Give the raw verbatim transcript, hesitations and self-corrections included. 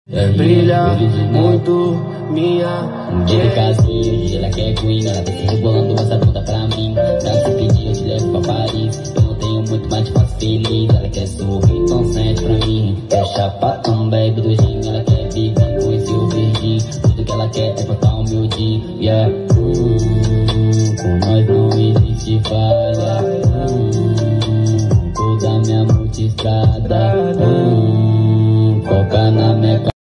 É, brilha muito minha. Um dia de casinho, um dia ela quer queen. Ela vem se rebolando essa bunda pra mim. Pra se pedir eu te levo pra Paris. Eu não tenho muito, mas te faço feliz. Ela quer sorrir, então sente pra mim. Quer chapar, um baby do gin. Ela quer viver com esse verdinho. Tudo que ela quer é botar o meu dia, yeah.